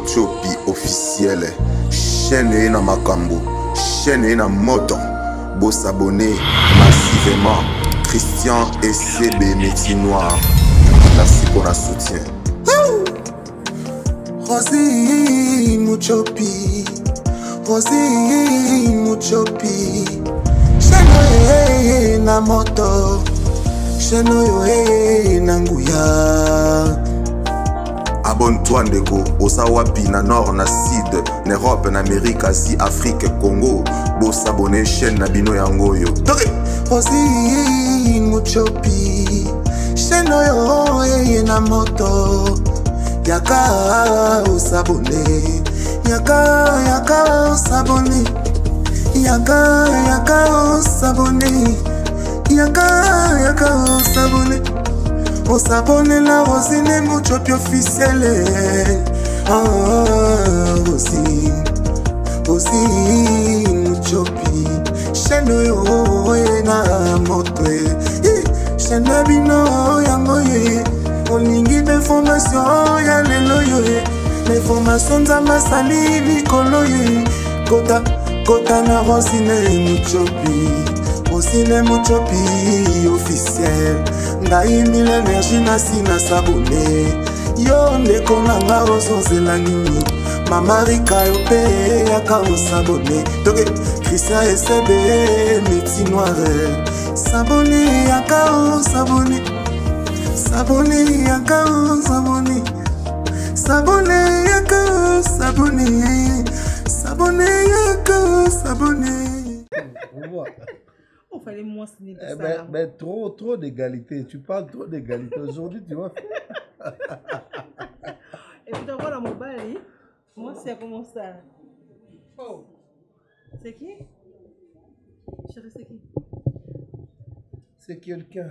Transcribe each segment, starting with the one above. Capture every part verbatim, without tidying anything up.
Muchopi officiel. Chaîne na makambo, chaîne na moto. Beau s'abonner massivement. Christian et C B Métis Noir. Merci pour la soutien. Rosie Muchopi, Rosie Muchopi. Chaîne na moto, chaîne na nguya. Abonne-toi ndeko, Osawapi na nord na sud, na Europe na Amérique, Asie, Afrique, Congo. Bo s'abonner chaîne na bino yangoyo. Rosie Muchopi, chaîne yo na moto. Yaka osabone, yaka yaka osabone, yaka yaka osabone, yaka yaka osabone. Osabone la Rosine Muchopi officielle. Ah, Rosie, Rosie Muchopi. Chaîne yo na moto. Chaîne bino yangoye. Olingi d'information ya lelo yo. L'information za masali likolo yo. Kota, kota na Rosine Muchopi. Rosine Muchopi officielle. Ndaimi l'énergie na sina sabone. Yo ndeko nanga ozozela nini. Mama Rika yo pe yaka osabone. Toke Christian et C B Métis Noir. Sabone yaka osabone. Sabone yaka osabone. Sabone yaka osabone. Sabone yaka osabone. Il fallait moins signer de eh ça. ben, ben, trop, trop d'égalité. Tu parles trop d'égalité. Aujourd'hui, tu vois. Et puis, tu vois la mobile, moi, c'est comment ça? Oh. C'est qui? Chérie, c'est qui? C'est quelqu'un.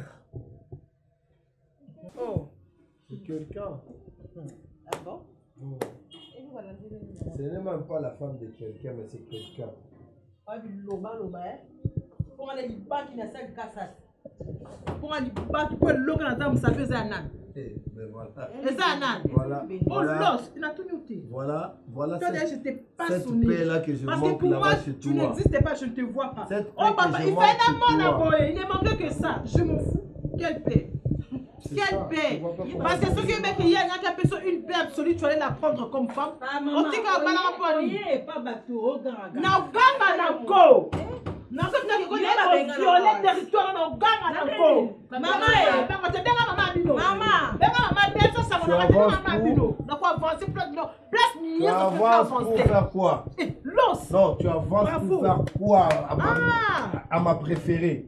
Oh. C'est quelqu'un. Ah bon? Oh. Et vous voilà, ce n'est même pas la femme de quelqu'un, mais c'est quelqu'un. Ah, du loba, loba, hein? Pour aller du bas qui n'a pas de cassage. Pour aller du bas qui peut le logo dans ta sape, c'est un âne. Eh, mais voilà. C'est un âne. Voilà. Oh, l'os, il a tout noté. Voilà, voilà. Toi, je t'ai pas cette sonné. paix là que je parce que manque pour moi, là-bas chez tu toi. n'existais pas, je ne te vois pas. Cette Oh, papa, il fait un monde à boyer. Il ne manquait que ça. Je m'en fous. Quelle paix. Quelle paix. Parce que ce qui est bien qu'il y a une personne, une paix absolue, tu allais la prendre comme femme. Maman, on dit qu'à pas la pas bateau, au grand. Na ganga na go. Na ko ta ko ne ko violer territoire na ganga na go. Maman eh, ba ko te benga mama bino. Maman, benga mama bien ça ça na mama bino. Na ko avancer plus non. Place Tu mieux avances pour faire quoi? L'os. Non, tu avances pour faire quoi à ma, à ma préférée?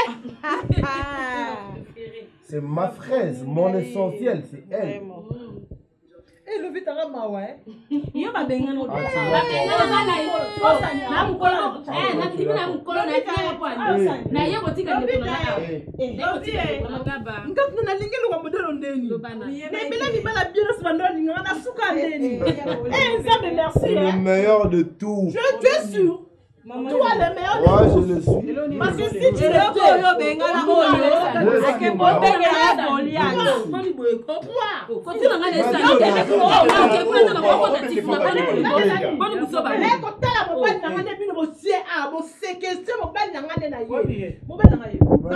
C'est ma fraise, mon essentiel, c'est elle. Eh, le vitara mawe. Yo ba benga no. Ah, tu Ba vois. benga na na na mukolo. Eh, na tibi na mukolo na tibi kwa ndo. Na yebo tika ndeko na na. Eh, Eh, magaba. Ngati na lingelo kwa modelo ndeni. Mais bila ni bala bien se bando ni ngana suka ndeni. Eh, ça me merci. le meilleur de tout. Je tu es sûr. Maman. Toi le meilleur de Ouais, tout. je le suis. Parce que si tu le Yo yo benga na mukolo. Ake bo benga na bolia. Mani boye ko. toi. Ko tuna ngane sa. Yo ke ko o ma ke ko na ko ko tifu na bani ko. Bani busoba. Mais quand tu as mon père n'a pas depuis le ciel à mon séquestre mon père n'a pas d'ailleurs. Mon père n'a pas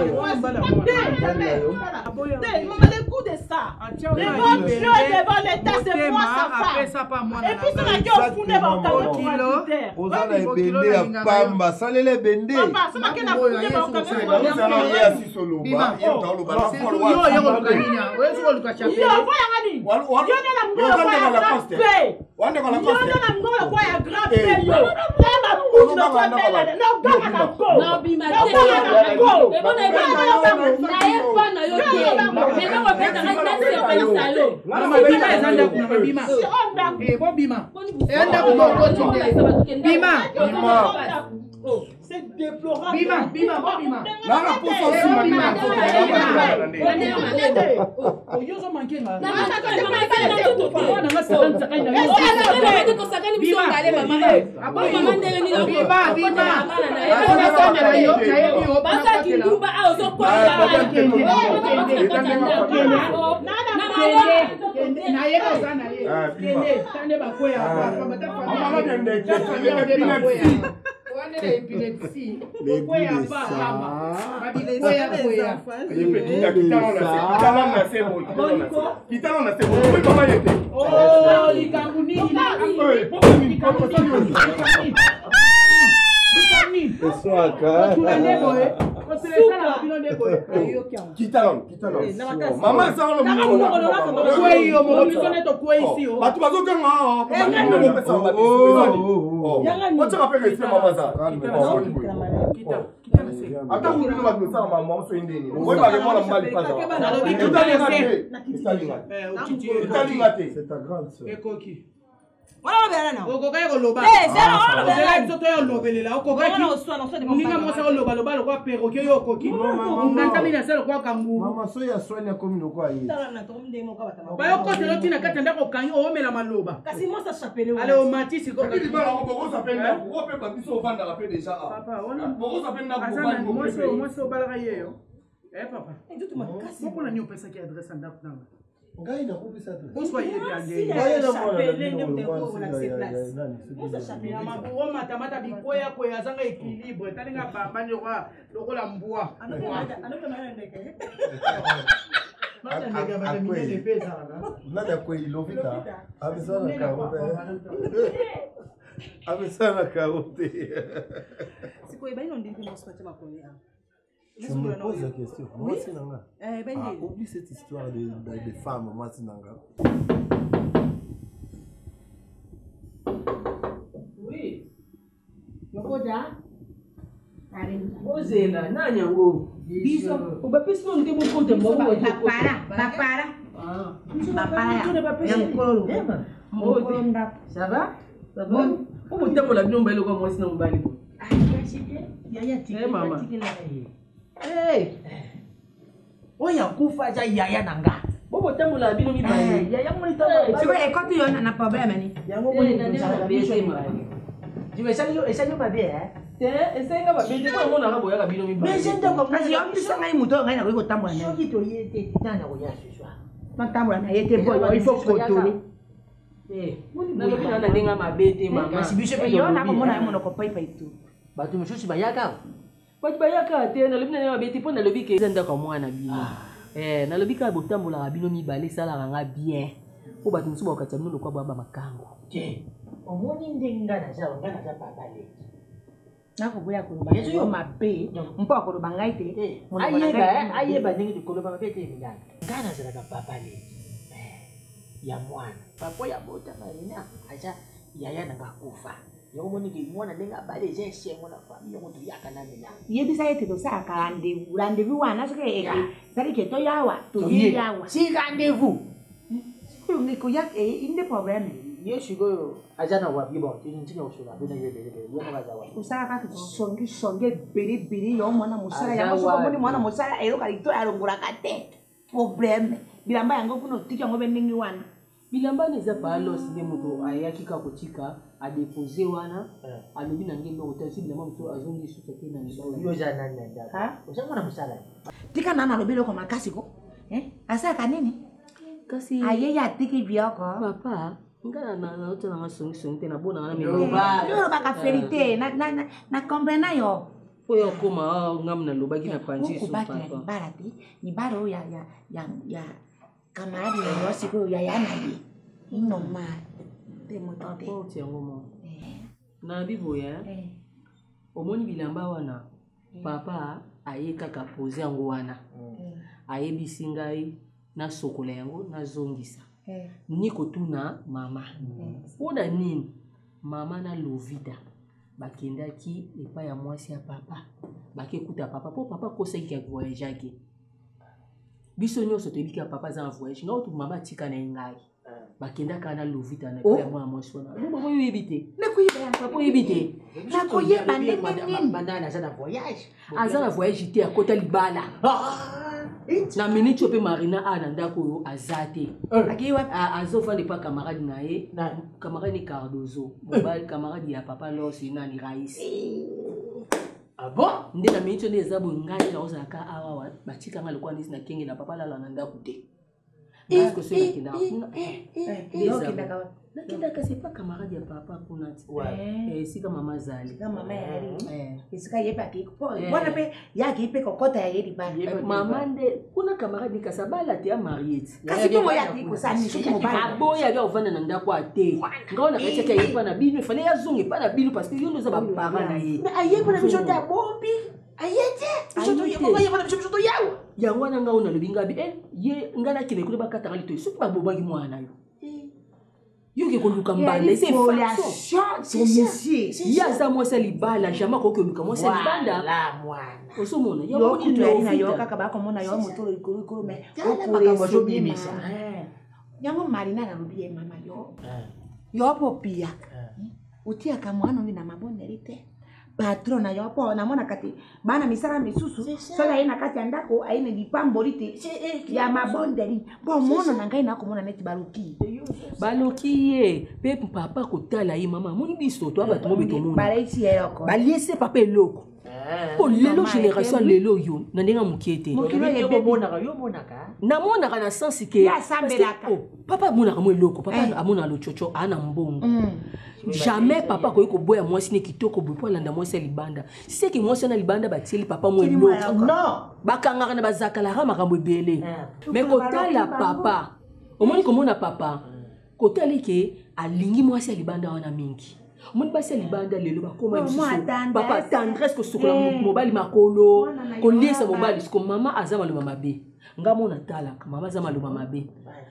d'ailleurs. Maman les coups de ça. Devant Dieu, devant l'État, c'est moi sa femme. Et puis ça n'a qu'à foutre dans ta kilo. Ozana ebende ya pamba, salele bende. Papa, ça n'a qu'à foutre dans ta kilo. C'est déplorable. Bima, Bima, Bima. Là, la pousse aussi, ma Bima. Bima, Bima. na ye ka sana ye kende tande ba ko ya ba ba ta famille mama de epilepsie wana epilepsie ko ya ba mama ba bi ko ya ko ya ye petit kitana na se kitana na se bo kitana na se bo mama yete oh likambu nini eh poko ni poko ni Pessoaka. Kitana, kitana. Mama ça on le kwei yo mo misone to kwei si yo. Batu bazoka nga. What tu rappelles ici mama ça? Ata kuri no batu ça mama so indeni. Moi ba moi la mali pas ça. C'est ta grande sœur. Ekoki. Voilà le verre là. Oko kaya ko loba. Eh, c'est là le verre. Là soto yo lobelela oko kaya. Non, soit non, soit de mon. Ninga mo sa loba loba lo kwa perroquet yo koki. Nganta mina sa lo kwa kangu. Mama so ya sonya komi no kwa yi. Tala na tombe mo ka batama. Ba yo ko te lo tina katanda ko kanyo o mela maloba. Kasi mo sa chapele. Ale o matisi ko. Kidi ba ko ko sa penda. Ko pe ba biso vanda la pe déjà. Papa, on ko sa penda ko ba mo so mo so balaga yeyo. Eh papa. Eh tu ma kasi. Mo pona nyo pesa ki adresse ndako nanga. Ngai na kubi sa tu. Bo so yedi ande. Ngai na mo na mo sa chapele. Mabuo matamata bikoya koya zanga équilibre. Talinga baba nyoka lokola mbua. Anoko anoko na ndeke. Nada kwa ilovita. Amesana karote. Amesana karote. Siko ibaino ndiki mo spate makoya. Je me pose la question. Moi, c'est Nanga. Eh, ben, ah, oublie cette histoire de, de, de femmes, moi, c'est Nanga. Oui. Yokoda. Ozela, nani yango? Biso. Obapisi no ndike mo konte mo ko Bapara, bapara. Ah. Bapara. Yankolo. Mokolo ndako. Ça va? Ça va? O mo tembo la bino mbele ko mo sina mbali ko. Ah, yashite. Yaya tiki. Eh mama. Eh. Oya kufa ja yaya nanga. Bobo tembo la bino mi mbali. Yaya mo ni tembo. Siko e kote yo na problème ni. Yango mo ni nsala biso mbali. Jiwe sanyo esanyo babe eh. Te esenga ba bende ko mo na ngabo ya bino mi mbali. Mais j'aime donc Kasi yo bisa ngai muto ngai na ko tambola na. Soki to yete tana ko ya siswa. Na tambola na yete boy il faut kotole. Eh, na lobi na ndinga mabete mama. Kasi biso pe Yo na ko mona mo ko pai pai tu. Batu mshushi bayaka. Batu bayaka te na lobi na mabete po na lobi ke zenda ko mwana bino. Eh, na lobi ka botambola bino mi bale sala nga bien. Po batu msuba wakati mno kwa baba makango. Je. Omoni ndenga na za ngana za babale. Na ko boya ko ba. Yeso yo mabe. Mpo ko ba ngai te. Ayeba, ayeba ndenge ko ba mabe te ngana. Ngana za ka babale. Ya mwana. Papo ya bota na ina aja yaya nanga kufa. Yo moni ke mwana ndenga bale je shengo na famille ngo tuyaka na mina. Ye bisa yete to sa ka rendez-vous. Rendez-vous wana so ke e. Sari ke to yawa, to yawa. Si rendez-vous. Ko ngi ko yak e inde problème. Yo shigo aja na wapi bo tin tin yo shula bena ye bele yo na baza wa. Usara ka songi songi biri biri yo mwana musara ya so moni mwana musara ero ka ito arongura ka te. Problème. Bilamba yango kuno tikya ngobe ndingi wana. Bilamba neza palo sile muto ayakika kotika adepose wana alobi na ngendo otasi bilamba muto azongi susa te na ngendo Yo ja na nda. Ha? Usanga na musala. Tika nana lobelo ko makasi ko. Eh? Asa ka nini? kasi Aye ya tiki bioko. papa ngana na na otana masongi songi te na bona na mi Yoruba. Yo ba ka ferité na na na comprendre yo. oyo koma ngam na lobaki na panji Ko so ba ki papa ni barati. Ni baro ya ya ya ya camarade yo siko ya ya na bi. Normal. Te motote. papa tiango mo Eh. na biboya Eh. omoni bilamba wana papa aye kaka pose yango wana ayebisi ngai na sokola yango nazongisa Eh. ni kotuna mama oda nini mama na lovida bakendaki epai ya mwasi ya papa bakekuta papa po papa kosaki ya voyage ake biso nyonso toyebiki ya papa aza na voyage nga otu mama atika na ye ngai bakendaka na lovida na epai ya mwana mwasi wana no papa oyebi te papa oyebi te Nakoyeba ndenge nini? Banda na za na voyage. aza na voyage te akota libala na miniti oyo mpe marina a na ndako oyo aza te Aki wapi? azofanda epa camarade na ye Na camarade ni cardozo mobali camarade ya papa losi nani raisi ah bon? nde na miniti oyo eza boye ngai naozalaka awa batikanga lokola nisi nakenge na papa lala na ndako te parce que c'est qui là nakendaka c'est pas camarade ya papa kuna eh sika mama zali kama mama yali eh isika yepa kiko bona pe yaki pe kokota ya yedi ba mama nde kuna camarade kasabala te ya mariette kasi ko yaki ko sani shuku mobala aboya ya ovana na ndako ate ngona kacha ke yepa na binu fale ya zungi pa na binu parce que yo nous ba parents na ye mais ayepa na biso ta bombi ayete biso to yeko yepa na biso to yawo yango na ngao na lobinga bi eh ye ngana kile kule bakata kali to suku ba bobaki mwana yo yo ke koluka mbanda c'est façon c'est monsieur ya za moi ça libala jamais ko koluka moi ça libanda la mwana oso mona yo ko ni na yo kaka ba ko mona yo moto ikuru ikuru me ko ko so bimisa yango marina na rubiye mama yo yo popia utia kama mwana na maboneri te patrona yo po na mona kati bana misara misusu sola ina kati andako aina dipamborite ya mabonderi bo mona na ngai na ko mona neti baluki baloki ye pe papa kotala ye mama moni biso to abato mo bito mona balaisi yoko baliese papa eloko po lelo génération lelo yo na ndenga mukiete mokilo ye bo monaka yo monaka na monaka na sens ke ya sambelaka papa monaka mo eloko papa amona lo chocho ana mbongo jamais papa ko ko boya mwasi ne kitoko bopo landa mwasi libanda c'est que mwasi na libanda bateli papa mo eloko non bakanga na bazakala ra makambo ebele mais kotala papa omoni komona papa kotali ke alingi mwasi libanda wana mingi omoni basi libanda lelo bakoma biso papa tendresse ko sukola mobali makolo ko liesa mobali ko mama azama lo mabe ngamona tala mama azama lo mabe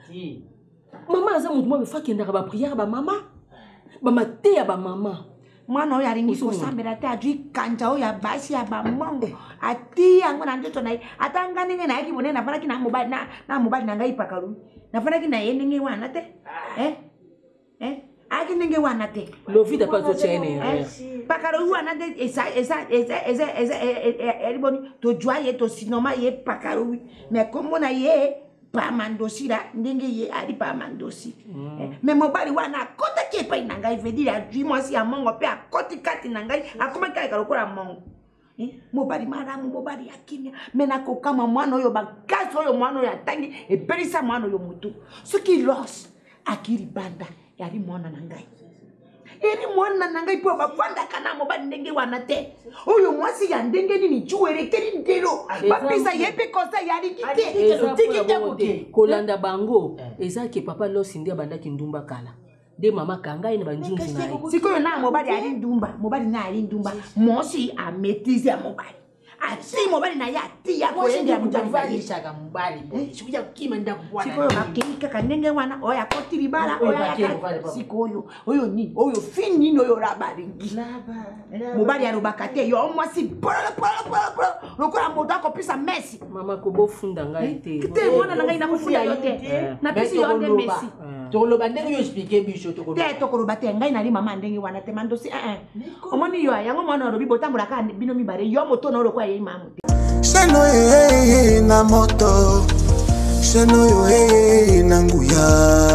mama azama mutu mo befakenda ba prière ba mama mama te ya ba mama mwana oyo alingi kosambela te ajui kanja oyo ya basi ya bamongo ati yango na nzoto na ye ata nga ndenge nayaki bone nafanaki na mobali na mobali na ngai pakalu nafanaki na ye ndenge wana te eh eh aki ndenge wana te lovida pa zochene pakalu wana te esa esa esa esa esa eliboni to joie ye to sinoma ye pakalu mais kombo na ye pa mandosi la ndenge ye ali pa mandosi mais mobali wana kota ke pa inanga ifedile ajui mwasi ya mongo pe akoti kati na ngai akoma kai kalokola mongo mobali maramu mobali yakimya mais nakokama mwana oyo bakasi oyo mwana oyo atangi ebelisa mwana oyo mutu soki los akiri banda yali mwana na ngai eri mwana na ngai po bafandaka na mobali ndenge wana te oyo mwasi ya ndenge nini juwerekeli ndelo bapesa ye mpe kosa yali kite tiki te kote kolanda bango eza ke papa losi nde abandaki ndumba kala de mama kangai na banjunju na ye sikoyo na mobali ali ndumba mobali na ali ndumba mosi a maîtriser ya mobali ati mobali na ya ati ya koyenda mjavali shaka mobali sikuja kima nda kubwana sikoyo makika kanenge wana oya koti libala oya sikoyo oyo ni oyo fini no yo rabaringi mobali arobaka te yo mwasi polo polo polo polo lokola moto akopisa mesi mama ko bofunda ngai te te mwana na ngai na kofunda yo te na pisi yo nde mesi tokoloba ndenge yo expliquer biso tokoloba te tokoloba te ngai nali mama ndenge wana te mandosi eh eh omoni yo yango mwana olobi botambola ka bino mibare yo moto na lokwa ye mamu sheno ye na moto sheno yo ye na nguya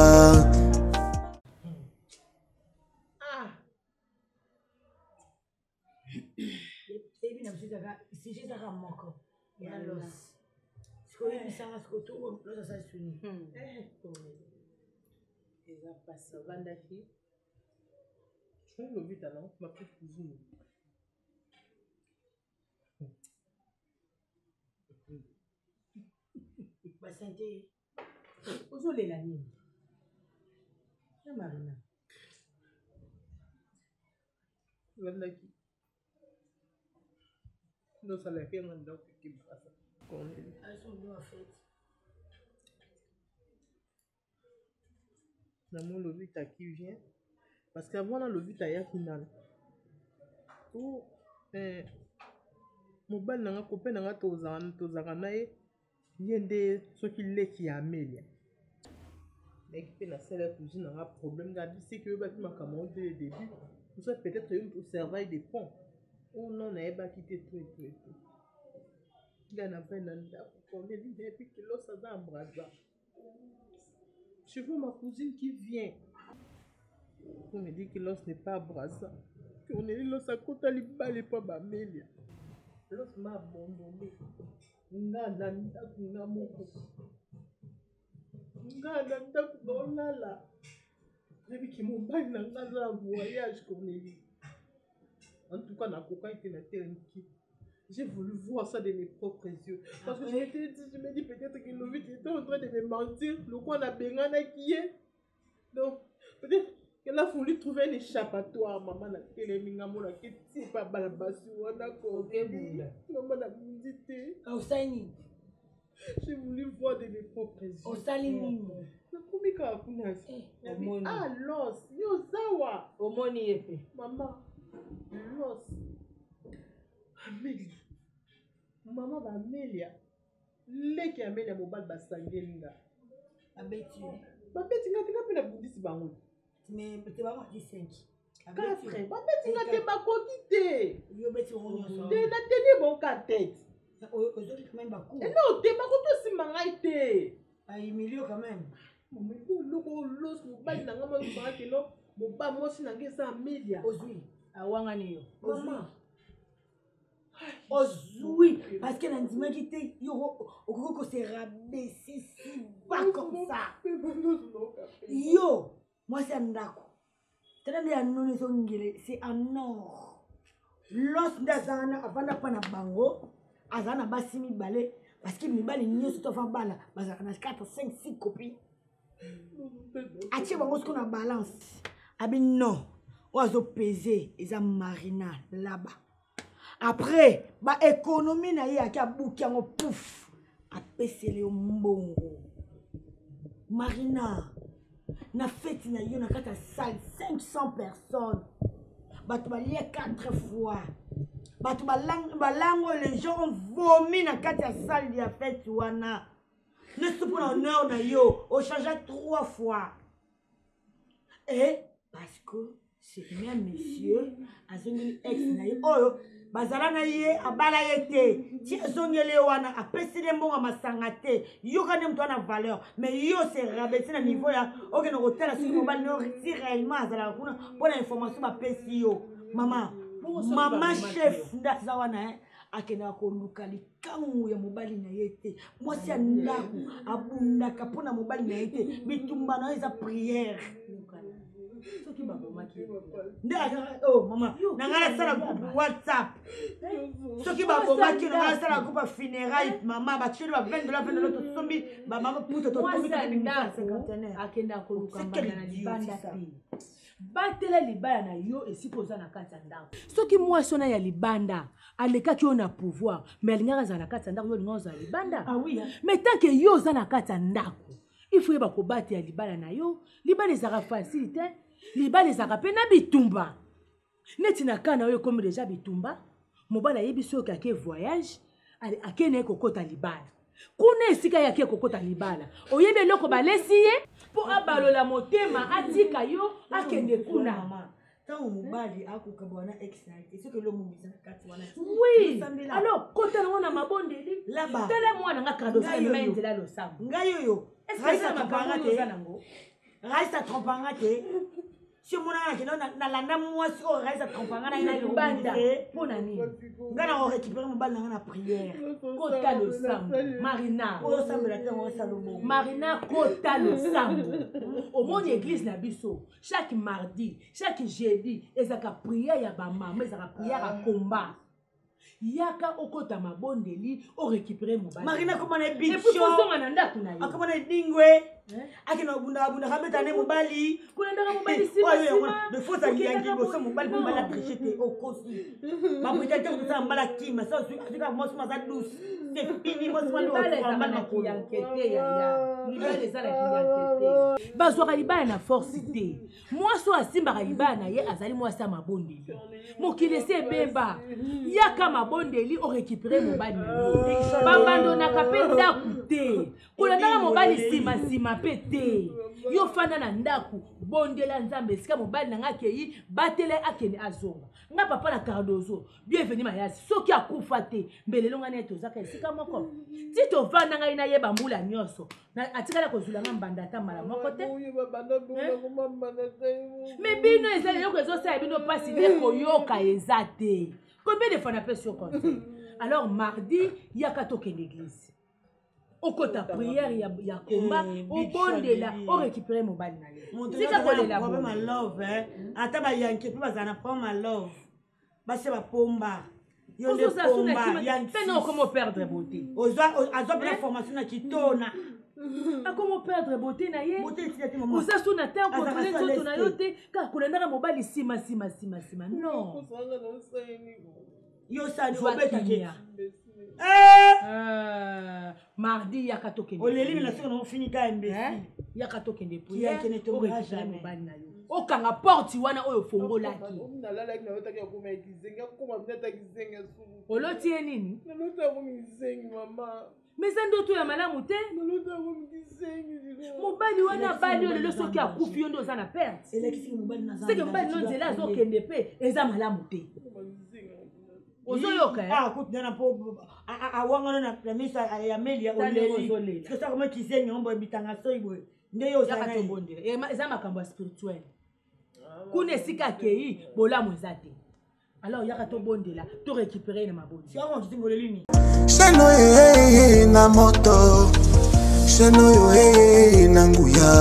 ah ebi na msita ka sisi ka moko ya los sko yi sanga sko to los sa suni eh eza pasi ovandaki lobita na ma petite cousine basante ozolela nini ya marina ovandaki nosalaki yango ndako ekibasa Namon le vita qui vient parce qu'avant le vita ya final ou eh mobile nanga copain nanga tozana tozaka naye yende soki leki ya Amelia mec pe na sala cousine nanga problème ga c'est que ba ki makamo dès le début ou ça peut-être une pour servir des ponts ou non na ba quitter tout tout tout gana pa na ndako ko le dit et puis que l'os ça dans braza. Je vois ma cousine qui vient. On me dit que l'os n'est pas Brassa. Qu'on est l'os à côté à l'Ibal et pas Bamélia. L'os m'a abandonné. N'a n'a n'a n'a moko. Ngana ndako dolala. Nabi ki mobali na ngana voyage Cornélie. En tout cas, na coca était la terre qui. J'ai voulu voir ça de mes propres yeux. Parce que je m'étais dit, je me dis peut-être que Lovita était en train de me mentir. Le coin a bengana qui est. Donc, peut-être qu'elle a voulu trouver un échappatoire. Maman n'a pas les mingamons là qui est pas balabassu. On a compris. Maman n'a pas dit. Osaini. J'ai voulu voir de mes propres yeux. Osalini. Nakomi ka kunas. Ah, l'os. Yo zawa. Omoni epe. Maman. L'os. Amélie. Maman va Amélia. Leki Amélia mobile basangelinga. Abeti. Babeti nga tika pena bundisi bango. Mais tu vas voir du cinq. Quatre. Babeti nga te bakoki te. Yo beti on yo. Te na teni bon ka tête. Aujourd'hui quand même bakou. Et non, te bakoto si mangai te. Ay milieu quand même. Mais ko loko los mobile na ngama ba ke no. Moba mosi na ngesa Amélia. Ozui. Awanga niyo. Maman. Ozui. Parce que l'andima qui était yo au coco s'est rabaissé si bas comme ça. Yo, moi c'est Ndako. Tellement bien non les ongles, c'est un or. L'os d'Azana avant de prendre bango, Azana basimi balé parce que mi balé ni surtout fa bala, bazana quatre cinq six copies. Atie bango ce qu'on a balance. Abi non, oiseau pesé, ils ont marina là-bas. Après, ba économie na ye akia bouki en pouf, a pesé au mbongo. Marina, na fête na yo na kata salle cinq cents personnes. Batu ba lié quatre fois. Batu ba lang ba lango les gens ont vomi na kata salle de fête wana. Ne se pour honneur na yo, on change trois fois. Et parce que c'est même monsieur azongi ex na yo. Oh, bazala na ye abala yete. Ti azongele wana apesi le mbonga masanga te. Yo kana mtu ana valeur, mais yo c'est rabaissé na niveau ya OK na hôtel sur mobile no si réellement azala kuna pour information ba pesi yo. Maman, maman chef ndaza wana eh akena ko lukali kangu ya mobali na yete. Moi si ndaku abunda kapona mobali na yete. Bitumba na eza prière. Soki baboma ki. Oh maman, nangala sala groupe WhatsApp. Soki baboma ki nangala sala groupe funérailles maman ba tshiri ba vingt dollars vingt dollars to sombi ba maman puto to tombi to cinquantenaire. Akenda ko lukamba na libanda pi. Batela libaya na yo esikoza na kati ya ndako. Soki mwasi na ya libanda alekaki yo na pouvoir, mais alingaka za na kati ya ndako yo linga za libanda. Ah oui. Mais tant que yo za na kati ya ndako, il faut ba ko bati ya libala na yo, libala ezaka facilité, libala ezaka pe na bitumba. Neti na kana yo comme déjà bitumba, mobala yebi soki ake voyage, akene kokota libala. Kuna esika yake kokota libala. Oyebe loko balesi ye po abalola motema atika yo akende kuna mama. Tant mobali akukabwana ex na et ce que le mobisa na kati wana. Oui. Alors kota na wana mabondeli là-bas. Tele mwana nga kado sa mente la lo sam. Ngayo yo. Est-ce que ça m'a te nango? Raisa trompanga te. Si mon ana kino na landa mwasi o raisa trompanga na ina libanda. Pona ni. Ngana o récupérer mobali na na prière. Kota lo sam. Marina. O sambela te o salomo. Marina kota lo sam. Au monde église na biso, chaque mardi, chaque jeudi, ezaka prière ya ba maman, ezaka prière à combat. Yaka okota mabondeli o récupérer mobali. Marina comment na bicho. Et puis faut na ndako na yo. Akoma na dingwe. Akina bunda bunda kabeta ne mobali. Kuna ndaka mobali sima sima. De faut ça yangi boso mobali mobali tricheter au kosi. Ba buta te ko mbala kima ça suka mos ma za douce. C'est fini mos ma do mbala ko enquêter ya ya. Libala ezala ki enquêter. Bazwa libala na force te. Moi so asimba libala na ye azali moi sa mabondeli. Mokile se beba. Yaka mabondeli o récupérer mobali na yo. Bambando na kapenda kute. Kuna ndaka mobali sima sima pete. Yo fana na ndaku bondela nzambe sika mobali na ngakei batele akene azonga. Nga papa na Cardozo. Bienvenue mayasi. Soki akufa te mbelelo ngane tozaka sika moko. Ti to vanda ngai na yeba mbula nyonso. Na atikala kozula ngambanda ta mala moko te. Mais bino ezali yo kezo sa bino pasi de koyoka ezate. Combien de fois na pe sur compte? Alors mardi, il y a qu'à toquer l'église. okota prière ya ya combat obondela o récupérer mobali na ye tika kolela problème love hein ata ba yanke pe bazana problème love base ba pomba yo de pomba yanke pe non comment perdre beauté ozwa azwa la formation na kitona a comment perdre beauté na ye oza suna te contrôler nzoto na yo te kaka kolendaka mobali sima sima sima sima non yo sani obetake mardi yaka tokende oleli na soko na ofini ka imbécile yaka tokende prière orécupérer mobali na yo okanga porte wana oyo fongolaki oloti ye nini meza ndoto ya malamu te mobali wana bali oyo lelo soki akufi yo nde oza na perte seke mobali no nzela azokende mpe eza malamu te ozoyoka akutana mpo awangana na misa ya meli ya oleli sosa koma kizengi ombo ebitanga soi boye nde yo ozaka tobondela eza makambo ya spirituel kuna esika akei bolamu eza te alors yaka tobondela to récupérer na mabodi sheno ye na moto sheno yo ye na nguya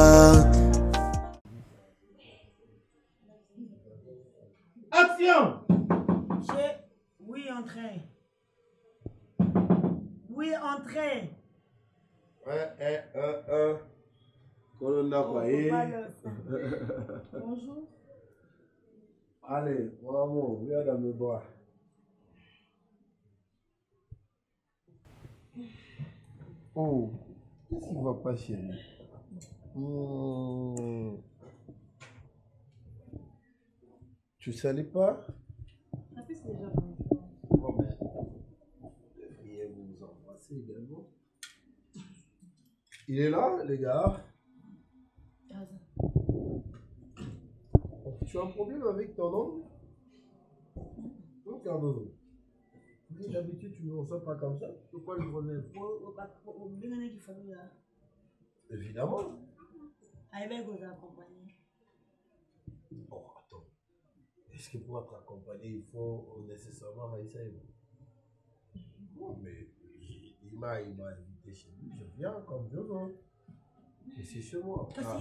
action. Oui, entrez. Oui, entrez. Ouais, un, un, un. Colonna quoi. Bonjour. Allez, mon amour, viens dans mes bras. Oh, qu'est-ce qui va pas, chérie? Mmh. Tu salis pas? Bon, mais vous devriez vous embrasser également. Il est là, les gars? Tu as un problème avec ton oncle? Non, Cardozo. D'habitude, tu ne me reçois pas comme ça. Pourquoi je reviens? Évidemment. Oh, attends. Est-ce que pour être accompagné, il faut nécessairement Raïssa? Non, mais il m'a invité chez lui. Je viens comme je veux. Et c'est chez moi. Ah.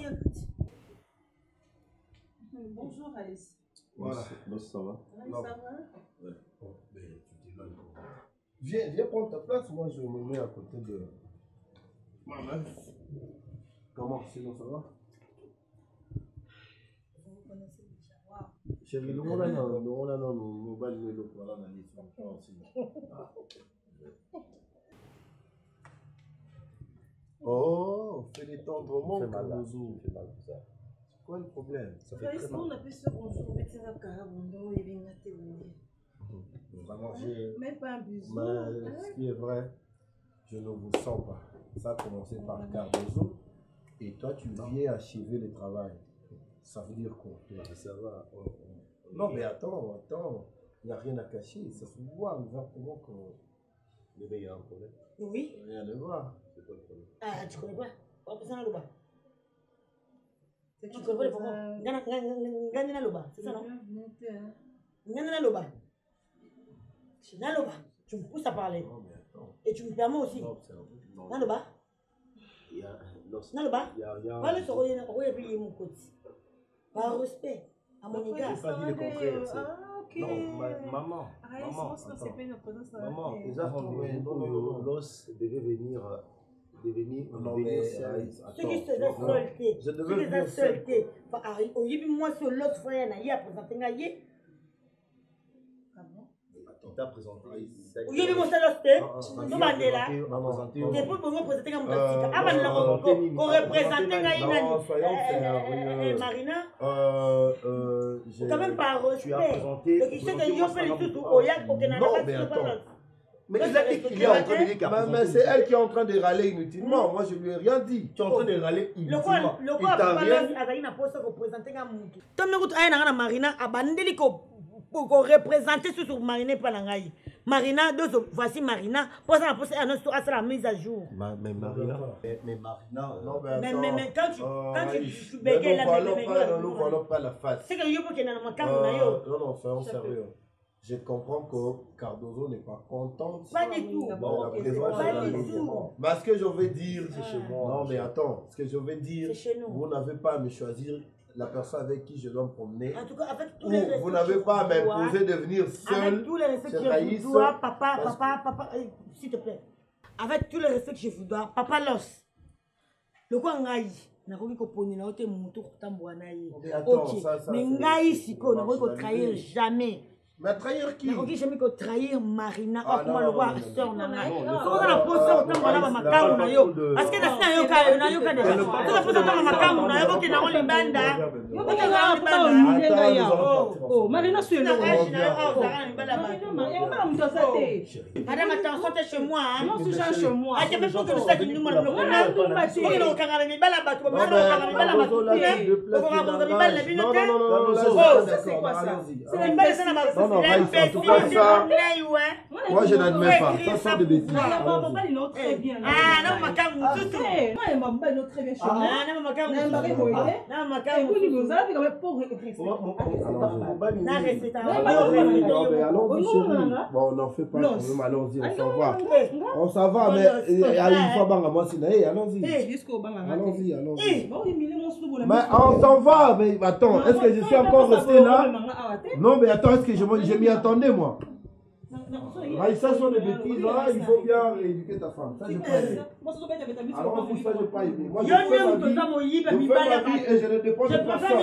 Bonjour Alice. Voilà. Non, ça va. Oui, ça va. Ouais. Bon, mais tu t'éloignes comment? Viens, viens prendre ta place. Moi, je me mets à côté de ma meuf. Comment? Sinon, ça va? Vous connaissez déjà. Waouh. Chérie, le monde a non, le monde a non, le mobile ne le voilà dans les Oh, fais les tendrement, Cardozo. C'est mal ça. C'est quoi le problème? Ça fait Alice, très mal. on appelle ça bonjour. Mais c'est la carabondo et bien gâté. On va manger. Même pas un bisou. Mais ce qui est vrai, je ne vous sens pas. Ça a commencé par Cardozo. Et toi, tu viens achever le travail. Ça veut dire quoi? Ça va. On, on, non, mais attends, attends. Il n'y a rien à cacher. Ça se voit. On va comment qu'on. Il y a un problème. Oui. Rien à voir. C'est quoi le problème? Ah, tu connais pas? On peut s'en aller là-bas. Tu Tu connais pas? Gagner là là-bas. C'est ça, non? Gagner là là-bas. Là là-bas. Tu me pousses à parler. Non, mais attends. Et tu me permets aussi. Non, c'est un peu. Non. Là là-bas. Il y a. Là là-bas. Il y a. Il y a. Voilà ce qu'on a payé mon côté. Par respect à mon égard. Je n'ai pas dit le contraire. c'est- Ah, ok. Non, ma- maman. Ah, Maman. sinon, c'est pas une présence. Maman, Ok. les enfants ouais, non, non, non, non. l'os devait venir. euh, devait venir. Non, venir mais. sur- Attends. Ceux qui se non, laissent non. solter. Je Ceux devais qui se venir laissent seul. solter. Au début, moi, sur l'autre frère, il y a présenté un yé. Ah bon? Il t'a présenté. Au début, moi, c'est l'autre. Non, Nous, on est là. Non, non, présenté. non. C'est pour nous présenter comme Euh, ça. Avant non, de qu'on représente Non, soyons sérieux. Marina, Euh, euh, j'ai- quand même par Tu as respect. présenté. Donc, il sait que yo fait le tout Ah, au yak, au Canada. Non, mais attends. Mais il a dit qu'il est en train de dire qu'il a Mais, mais présenté. c'est elle qui est en train de râler inutilement. Moi, je lui ai rien dit. Tu es en train de râler Le inutilement. quoi, le Il quoi, t'a papa, rien là, azali na poste représenter comme mutu. Tom n'écoute aïe na Marina, abandeli ko ko représenter sur Marina pas la ngai. Marina, deux voici Marina. Pose la poste à notre à la mise à jour. Ma- Mais Marina. Mais mais Marina. euh, Non, mais Mais attends. mais mais quand tu Euh, quand tu Aïe. tu Mais bégaye nous là, voilons mais pas, ne nous voilons pas la face. c'est que yo pour que na makamu na Euh, yo. non, non, soyons sérieux. Je comprends que Cardozo n'est pas contente. Pas du tout. Bon, la présence Pas de du tout. Mais ce que je veux dire, C'est chez moi. non mais attends, ce que je veux dire, C'est chez nous. vous n'avez pas à me choisir la personne avec qui je dois me promener. En tout cas, avec tous Ou les respects vous n'avez que pas à je vous dois, m'imposer de venir avec seul. tous les respects chez que je Raïs, vous dois, papa, parce papa, papa, eh, s'il te plaît. Avec tous les respects que je vous dois, papa Los. Le quoi ngai, nakoki koponi na ote mutu kutambwa na ye. Mais attends, Ok, ça, ça, mais c'est- ngai c'est siko nakoki marginalisé. trahir jamais. Mais trahir qui? nakoki jamais ko trahir Marina Ah, oh comment non, le voir non, non, sœur non, na ngai. non, Soko non, na non, posa non, otambwa na non, makamu non, na yo. non, Parce que non, na sina yo ka na yo ka de. non, Soko posa otambwa makamu na yo boki na ngoli banda. Yo boki na papa olinga ya. Oh, Marina suyo Na lo. kashi na yo ozaka na bala ba. Madame, ça t'es. Madame, attention, t'es chez moi. Hein? Non, c'est chez moi. Ah, tu peux pas que nous sachions nous le connaître. Ok, nous quand même bala ba, tu vas nous quand même bala ba. Tu vas quand même bala bi Non, noté. non, non, non, Oh, ça c'est quoi ça? C'est allons-y. une belle scène à ma. Non, non, Raïs, en tout cas, ça, moi je n'admets pas. Ça sort de bêtises. Papa, il est très bien. Ah, non, ma cam, tout tout. Moi, il m'a pas très bien chez moi. Ah, non, ma cam. Non, ma cam. Non, ma cam. Écoute, nous allons quand même pour Na recette. Non, mais allons-y, chérie. Bon, on n'en fait pas quand même, allons-y, on s'en va. On s'en va, mais une fois, bang, moi, c'est naïf, allons-y. Jusqu'au banc. Allons-y, allons-y. Bon, il met mon sous. Mais on s'en va, mais attends, est-ce que je suis encore resté là? Non, mais attends, est-ce que je, je m'y attendais, moi? Raïssa, sont des bêtises, là, il faut bien éduquer ta femme. Ça, je pas aimé. Alors, on dit ça, je pas aimé. Moi, je fais ma vie, je fais ma vie et je ne dépends de personne.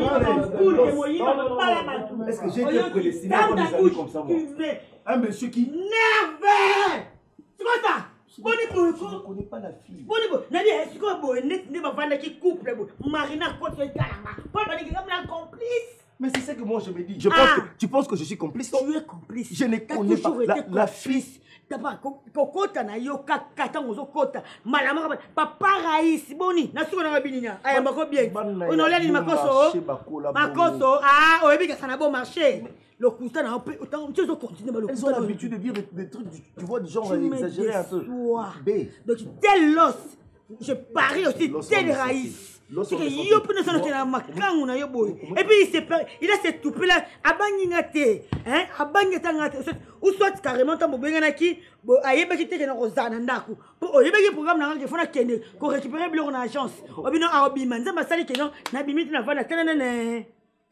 Est-ce que j'ai été prédestiné à des amis comme ça, moi? Un monsieur qui... Nerveux! C'est quoi ça? Boni pour Je ne connais pas la fille. Boni pour nani est-ce que bon net ne va vendre qui couple Marina côté kalanga. Pas pas comme un complice. Mais c'est ça que moi je me dis. Je pense Ah. que, tu penses que je suis complice? Tu es complice. Je ne connais pas la, la fille. D'abord, kokota na yo kaka ngozo kota. Malama papa Raïs boni. Na suko na bininya. Aya mako bien. On a l'air makoso. Makoso ah, oyebi ka sana bon marché. Le cousin a un peu autant tu dois continuer le Elles ont l'habitude de dire des, des trucs, du- tu vois, du genre exagéré un peu. B. Donc tel los. Je parie aussi L'os tel en est Raïs. L'os C'est en que est sorti. yo peut nous na makangu na yo boy. Et puis il s'est il a cette toupé là abangi ngate hein abangi ngate ou soit carrément tambo benga ki bo ayeba ki teke na rozana ndako. Po oyeba ki programme na ngaki fona kende ko récupérer biloko na agence. Obino a obima nzamba sali ke non na bimiti na vana tena nene.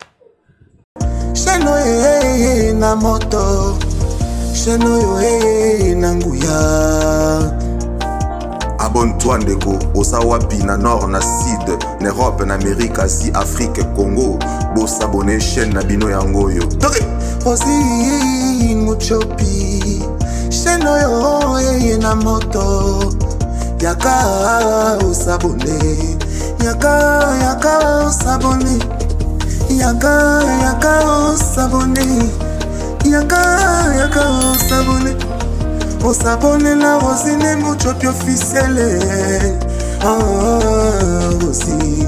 Sheno eh na moto Sheno yo eh na nguya. Abonne-toi ndeko osawapi na nord na sud na Europe na Amérique Asie Afrique Congo bo s'abonner chaîne na bino yango yo Osi muchopi Sheno yo eh na moto Yaka osabone Yaka yaka osabone Yaka yaka osabone Yaka yaka osabone Osabone la Rosine Muchopi officielle. Ah, Rosi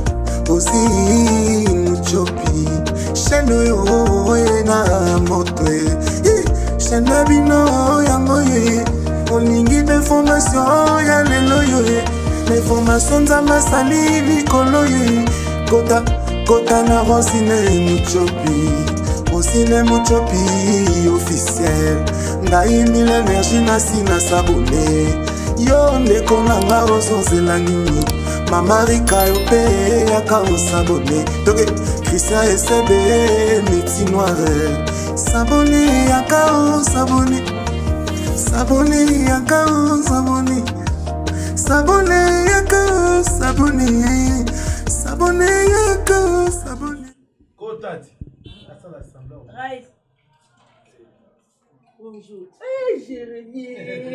Rosi Muchopi Sheno yo na motre Sheno bino yango ye Olingi d'information ya lelo yo L'information za masali likolo ye Kota kota na Rosine Muchopi Rosine Muchopi officielle. Ndaimi l'énergie na sina sabone. Yo ndeko nanga ozozela nini. Mama Rika yo pe yaka osabone. Toke Christian S B métier noire. Sabone yaka osabone. Sabone yaka osabone. Sabone yaka osabone. Sabone yaka osabone. Kotati. Raïs. Bonjour. Hey, Jérémy.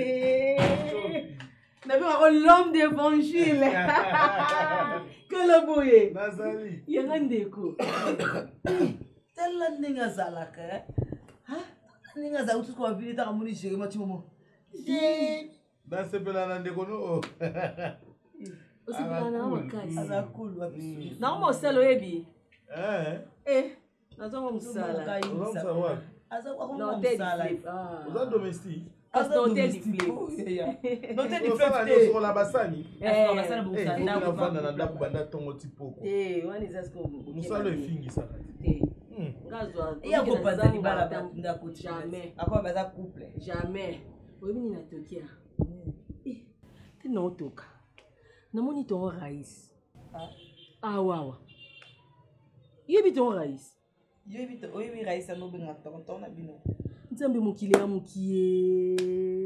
Nous avons l'homme d'évangile. Que le bouillé. Nazali. Il y a un déco. Tel la ninga zalaka. Hein? Ninga za utu kwa vile ta kamuni Jérémy timomo. Dans ce pays là ndeko no. Osipana makasi. Ala cool wapi. Na mo selo ebi. Eh. Eh, nazo msala. Vamos savoir. Asa kwa Na kwa hotel msala. flip. Ah. Vous êtes domestique? As na hotel flip. Hotel Vous êtes sur la bassani? Eh, Eh, vous n'avez pas na ndaku banda tongo tipoko. eh, wani zasko. Musalo efingi sana. Eh. ngazwa iya kopata libala batunda kuti jamais akwa baza couple jamais oyebi nini natokia te naotoka namoni tongo raisi awawa yebi tongo raisi oyebi raisi anobenga tonton na bino nzambe mokili ya mokie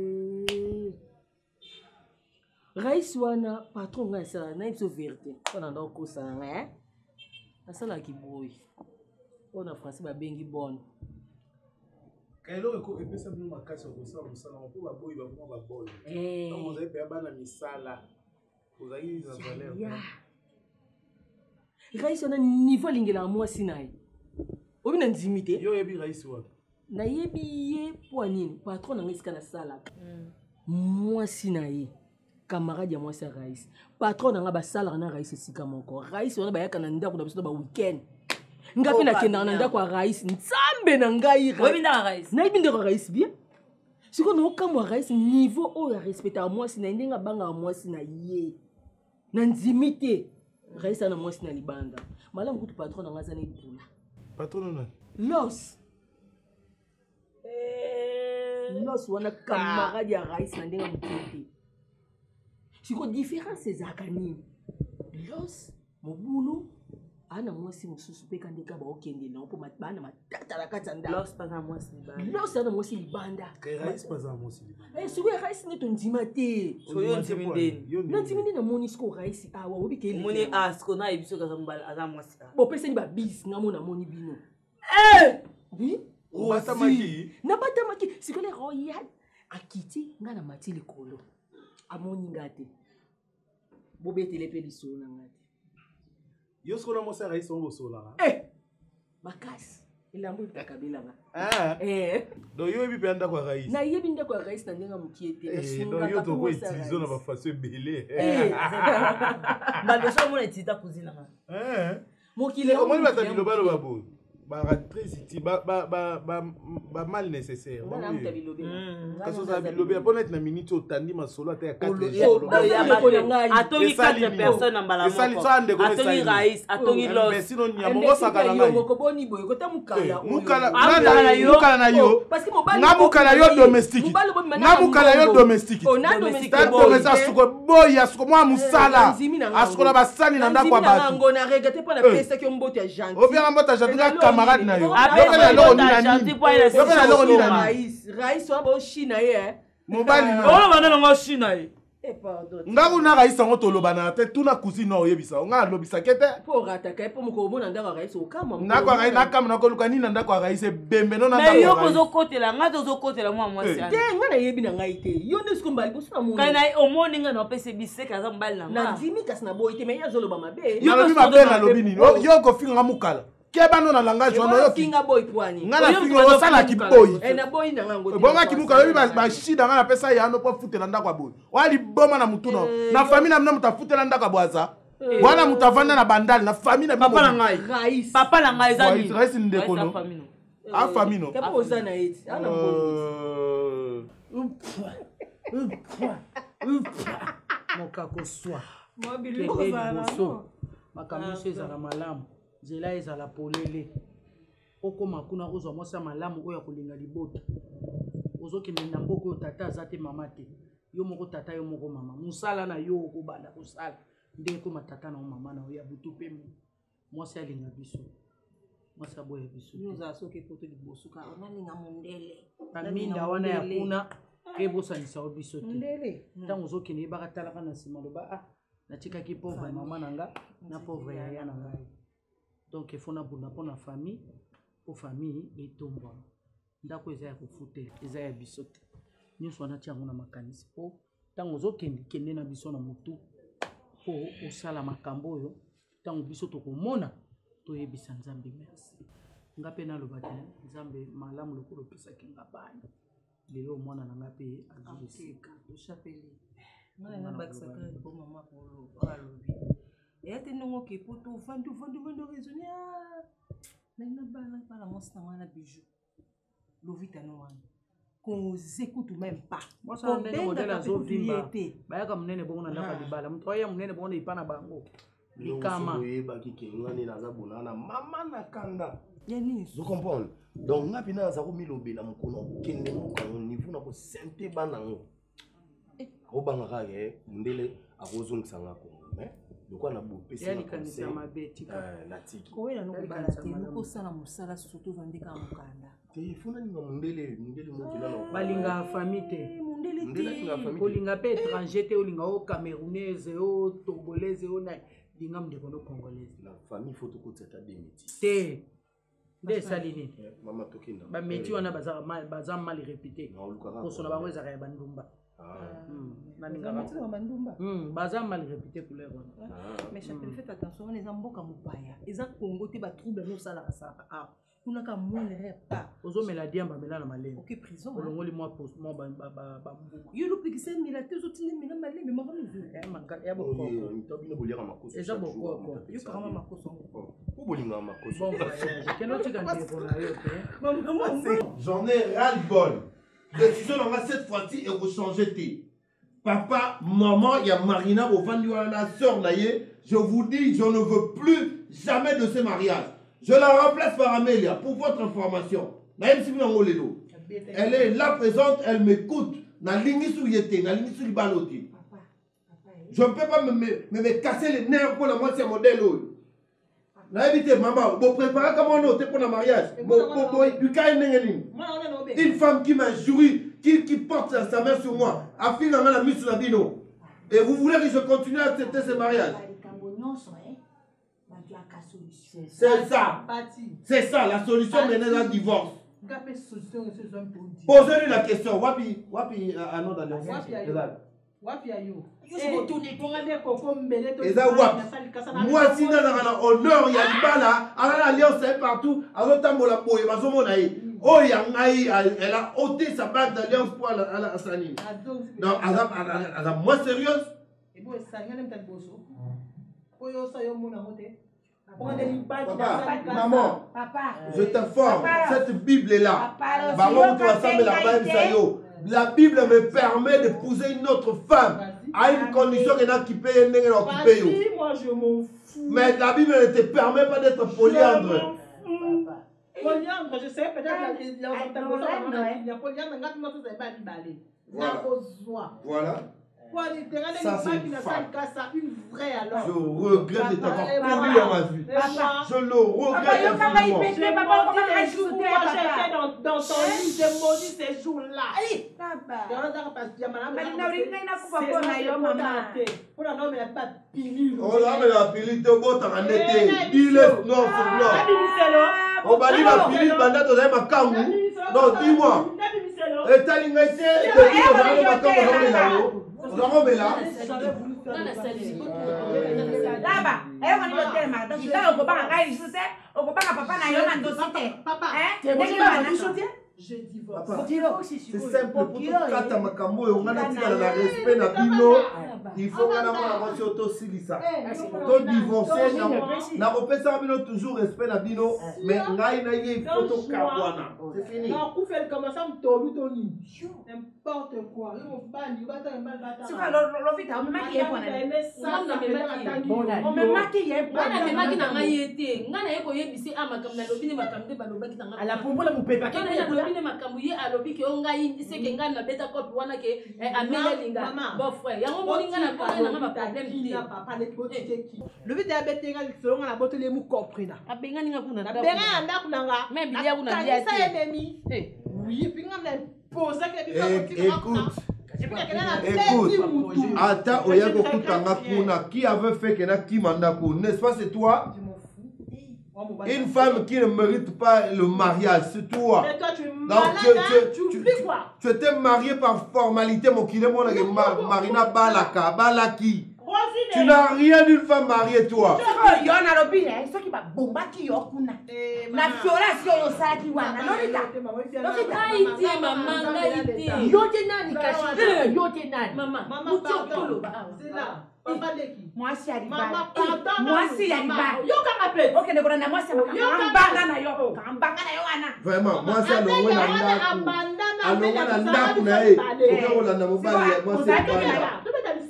raisi wana patron ngai asala na biso vérité mpona nda okosana ngai asalaki boye oyo na français babengi bone eloko epesa bino makasi ya kosala mosala mpo baboyi bakoma babole ntango ozali mpe bana misala ozali na valeur raisi wana niveau alingelaka mwasi na ye oyebi na ndimi te yo oyebi raisi wana nayebi ye mpo nini patron nanga esika nasalaka mwasi na ye camarade ya mwasi ya raisi patron nanga basalaka na raisi esika moko raisi wana bayaka na ndako na biso na baweekend nga mpe nakendaka na ndako ya raisi nzambe na ngai nayebi ndeko ya raisi bien sikoyo naokamwa raisi niveau oyo arespectaka mwasi na ye ndenge abangaka mwasi na ye na ndimi te raisi ana mwasi na libanda malamu kutu patron nanga aza na ebula patron nani los los wana camarade ya raisi na ndenge mokie te sikoyo différence ezalaka nini los mobulu ana mwasi mosusu mpe kandeka baokende nango mpo bana matata na kati ya ndalosi ana mwasi libanda sikoyo raisi nde tondima te nandimi nde namoni sikoyo raisi awa obopesani babisi ngamo namoni bino nabatamaki sikoyo royal akiti nga na mati likolo amoni nga te bobetele mpe lisolo na nga te yo sikoyo na mwasi ya raisi ongo osolaka makasi elambo ebitaka belanga donc yo oyebi mpe ya ndako ya raisi nayebi ndako ya raisi na ndenge mokie te donc yo toko utilize na bafaso ebele babeso omona etita kuzinanga mokili omoni bata bilobaloba boye baratricité bamal nécessaire kasi ozala bilobe mpo neti na minute otandi masolo ata ya atongi quatre personnes na mbala moko atongi raisi atongi losmokosaka na ngai na yo nga mukala yo domestique nga mukala yo domestique asuko boyi asuko mwa mosala asuko na basani na ndako ya bato obianga mbota gentil nga camarade na yo yokela eloko nini na nini raisi wana baoshina ye mobali olobana nango oshina ye nga kuna raisi yango tolobana te tuna cousine oyo oyebisa nga alobisaki te mpo orataka ye mpo moko omona ndako ya raisi okama ndako ya raisi nakama nakoluka nini na ndako ya raisi ebembeno na ndako ya raisi kozokotela nga tozokotela mwa mwasi te nga nayebi na ngai te yo nde siko mbali boso na moni kai na omoni nga na opesa biseke aza mobali na nga na ndimi kasi na boyi te me ye azoloba mabe nalobi mabe nalobi nini yo kofinga nga mokala kebano na langage wana yo kinga boy poani nga na finga osala ki boy e na boy na ngango bonga kimuka yobi ba shida nga na pesa ya no po futela ndako boy wali boma na mutuna na famille na mna mutafutela ndako bwaza wana mutavanda na bandali na famille na papa na ngai raisi papa na ngai ezali raisi ndeko no a famille no kapo ozana eti ana mokako swa mobili boso makambo ezala malamu nzela ezala polele okoma kuna kozwa mwasi ya malamu oyo akolinga libota ozokende na mboka oyo tata aza te mama te yo moko tata yo moko mama mosala na yo okobanda kosala nde ekoma tata na yo mama na yo ya butu mpe mwasi alinga biso mwasi aboya biso baminda wana ya kuna ebosanisa yo biso te ntango ozokende yebaka talaka na nsima loba ah natikaki pauvre mama na nga na pauvre yaya na ngai donc il faut nabunda mpo na famille po famille etombwama ndako eza ya kofutela eza ya biso te nyonso wana ti yango na makanisi mpo ntango ozokende kende na biso na motu mpo osala makambo oyo ntango biso tokomona toyebisa nzambe merci nga mpe naloba te nzambe malamu lokolo opesaki nga bana lelo mwana na nga mpe azoseka osapeli nga na bakisaka libo mama alobi eya te ndongo ke po tofandi ofandi ofandi oraisonne naina bana bana mwasi na wana bijou lovita no wana koze kutu même pas modele azovimba bayaka monene bongo na ndako ya libala moto aya monene bongo na ipa na bango Likama. Maman nakanda. Yanis. Vous comprenez? Donc, nga pina za ko milobela mukono kende muka niveau na ko sente banango. Ko bangaka ye ndele akozongisa ngako. Mais lokwa na bo pesi na kanisa mabeti eh na tiki. Ko wena no bala te no sala musala surtout vandika mukanda. Te funa ni mundele mundele mukila no. Balinga famille te. Mundele te. Olinga pe étranger te olinga o camerounaise o togolaise o na linga mndeko no congolaise. La famille faut to kotata des métis. Te. Des salini. Maman tokinda. Ba métis wana baza mal baza mal répété. Ko sona bango ezaka ya bandumba. Ah. Na ninga ba bandumba. Hmm, baza mal répété couleur wana. Mais chapelle faites attention, les amboka mupaya. Eza Congo te ba trouble no sala sala. Ah. Kuna ka monere pas. Ozo meladi amba melana malema. OK prison. Olongoli moi post moi ba ba ba mbuka. Yo lo pikise melate zo tine mena malema mama mizu. Eh manga ya boko. To bino bolira makoso. Eza boko. Yo kama makoso. Ko bolinga makoso. Bon voyage. Keno tika ndeko na yo te. J'en ai ras le bol. Décision dans cette fois-ci et vous changez té. Papa, maman, il y a Marina au vendu à la sœur naïe. Je vous dis, je ne veux plus jamais de ce mariage. Je la remplace par Amélia pour votre information. Elle est là présente, elle m'écoute. Je ne peux pas me, me, me casser les nerfs pour la moitié modèle. Maman, vous préparez comment on est pour le mariage. Une femme qui m'a juré, qui, qui porte sa main sur moi, a fini dans la mise sur la bino. Et vous voulez que je continue à accepter ce mariage? C'est ça. C'est ça, la solution maintenant dans le divorce. Posez-lui la question. Wapi, wapi, Anno dans le Wapi ayo. Et ça, wapi. Moi, si dans l'honneur, il y a du bas là, alors l'alliance est partout, alors tant la boue, ma somme oh, il y a elle a ôté sa bague d'alliance pour la Sanine. Donc, elle a moins sérieuse. Papa, maman, papa, je t'informe, cette Bible-là, la Bible me permet d'épouser une autre femme à une condition qu'elle a qui paye et qui paye. Moi, je m'en fous. Mais la Bible ne te permet pas d'être polyandre. Polyandre, je sais peut-être qu'il y a Voilà. Ça, c'est une femme. Une vraie alors. Je regrette de t'avoir connu dans ma vie. Je le regrette infiniment. Je maudis les jours où moi j'étais dans, dans ton lit. Je maudis ces jours-là. Oh là, mais la pilule te botte en été. Dis-le noir sur noir. Oh, bah, dis la pilule, bandit, tu as ma camou. Non, dis-moi. Et t'as l'ingénieur, tu as ma camou. Là-bas, eh, on est au terme. Donc, là, on peut pas en gagner, c'est ça. On peut pas papa n'a rien à dossier. Papa, tu es bon, je divorce. C'est simple pour tout kata makambo et on a dit dans le respect na bino. Il faut qu'on avance auto silisa. To divorcer na repesa bino toujours respect na bino mais ngai na ye photo kabwana. C'est fini. Non, ku fait comme ça me tolu toni. N'importe quoi. Ils vont pas lui battre un mal battre. C'est quoi le vite on me maquille pour on me maquille pour on me maquille na ngai été. Ngana yeko yebisi amakam na lobini makamde balobaki na ngai. Ala pombola mu pepa ke lobini makambu ye alobi ke ngai iseke ngai na beta kopi wana ke Amélia linga. Bon frère, yango moninga na pas na ma problème ti papa le côté qui. Le vite ya betenga selon la botte les mou comprendre. Abenga ninga kuna ndako. Benga ndako nanga. Même bilia kuna bilia. Ça ennemi. Eh, oui, puis ngam na poser quelque chose. Écoute, écoute, Ata Oyako Kutanga Kuna, qui avait fait que na qui mandako, n'est-ce pas, c'est toi? Une femme qui ne mérite pas le mariage, c'est toi. Mais toi, tu es Donc, malade, tu, hein? tu, Tu oublies quoi? Tu étais marié par formalité, mon kile mon Marina Balaka, Balaki. Tu n'as rien d'une femme mariée, toi. Yo na lobi eh, so ki ba bomba ki yo kuna. Na violation yo sala ki wana. No rita. No rita ite mama ngaite. Yo te nani kashi? Yo te nani? Mama, Maman, pardon. C'est là. Papa Leki. Moi si ari ba. Maman, pardon. Moi si ari ba. Yo ka appelle. OK, ne kona moi si ba. Kambanga na yo. Kambanga na yo wana. Vraiment, moi si alongo na ndaku. Alongo na ndaku na ye. Oka olanda mobali, moi si ba. Tu peux aller solo.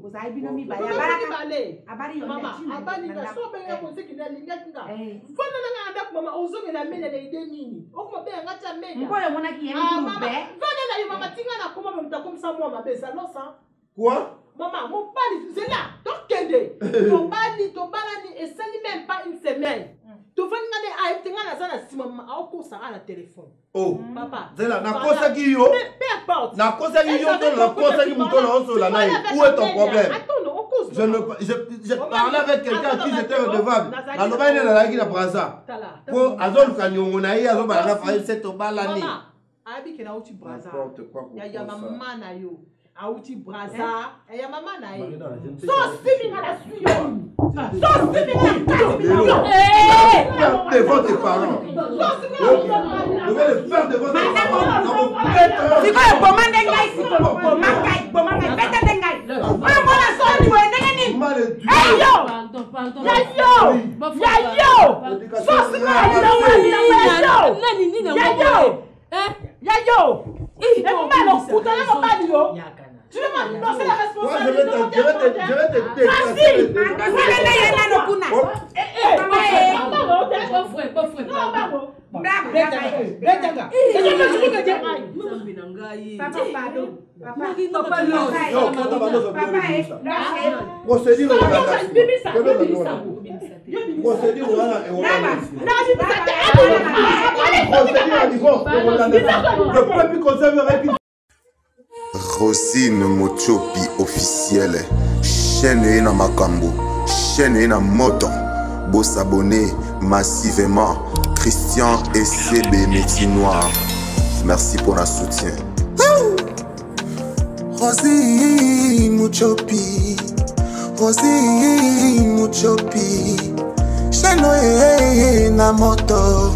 ozali bino mibale mama abalinga so benga konse kina linga kinga fana nanga anda mama ozongela mene na ide nini okuma be ngata mene mboyo mona ki yembe fana na yo mama tinga na koma mta comme ça moi mabesa non ça quoi maman mon bali c'est là tokende ton bali ton balani et ça ni même pas une semaine tu vas ngane a tinga na sana sima mama au ça à la téléphone oh papa zela na kosa ki yo peu importe na kosa ki yo to na kosa ki muto na oso la naï où est ton problème je ne je je parlais avec quelqu'un à qui j'étais redevable na loba ine na laki na braza ko azolu kanyongo na ye azoba na fa cette balani abi kena uti braza ya ya mama na yo auti braza e ya mama na ye so simi ngala suyo so simi ngala eh devant tes parents je vais le faire devant tes parents siko e bomande ngai siko bomanga bomanga beta dengai ona mona so ni we ndenge ni eh yo pardon pardon ya yo ya yo so siko e yo nani nini ya yo eh ya yo eh mbalo kutana mo bali yo tu veux m'annoncer la responsabilité? Je vais te, je vais te, je vais te Vas-y, eh, eh, pas frère, pas frère. Bravo, papa, pardon. Papa, non. Papa, procédure procédure le peuple conserverait une Rosine Mochopi officielle, chaîne na makambo, chaîne na moto, beau s'abonner massivement, Christian et C B Métier Noir. Merci pour le soutien. Rosine Mochopi, Rosine Mochopi, chaîne na moto,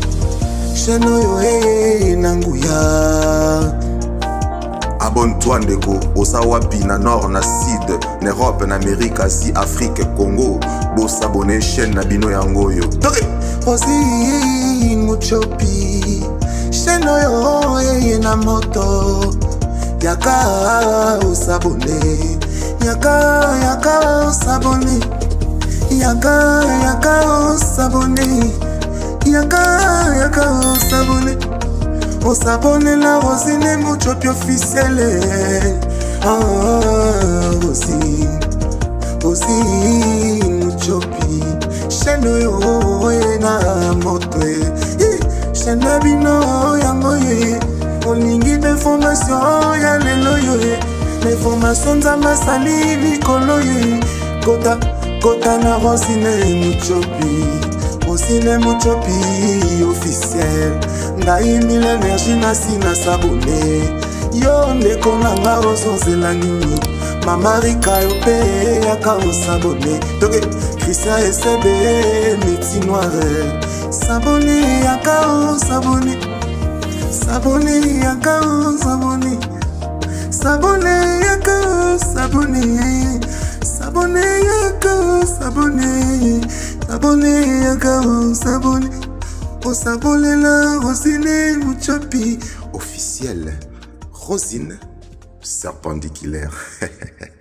chaîne na nguya. Abonne-toi ndeko, Osawapi na nord na sud, na Europe na Amérique, Asie, Afrique, Congo. Bo s'abonner chaîne na bino yango yo. Rosine Mochopi, chaîne yo na moto. Yaka osabone, yaka yaka osabone, yaka yaka osabone, yaka yaka osabone. On s'abonne la Rosine Mochopi officielle. Ah, Rosine, Rosine Mochopi. Chaîne yo na moto. Chaîne bino yango ye. Olingi de formation ya lelo yo. Les formations zamba sali likolo ye. Kota, kota na Rosine Mochopi. Rosine Mochopi officielle. Ngai mille énergie na sina sabone. Yo ndeko nanga osonzela nini. Mama Rika yo pe yaka osabone. Toke Christian et C B Métier Noir. Sabone yaka osabone. Sabone yaka osabone. Sabone yaka osabone. Sabone yaka osabone. Sabone yaka osabone. On s'abonne la Rosine Mochopi officielle, Rosine perpendiculaire.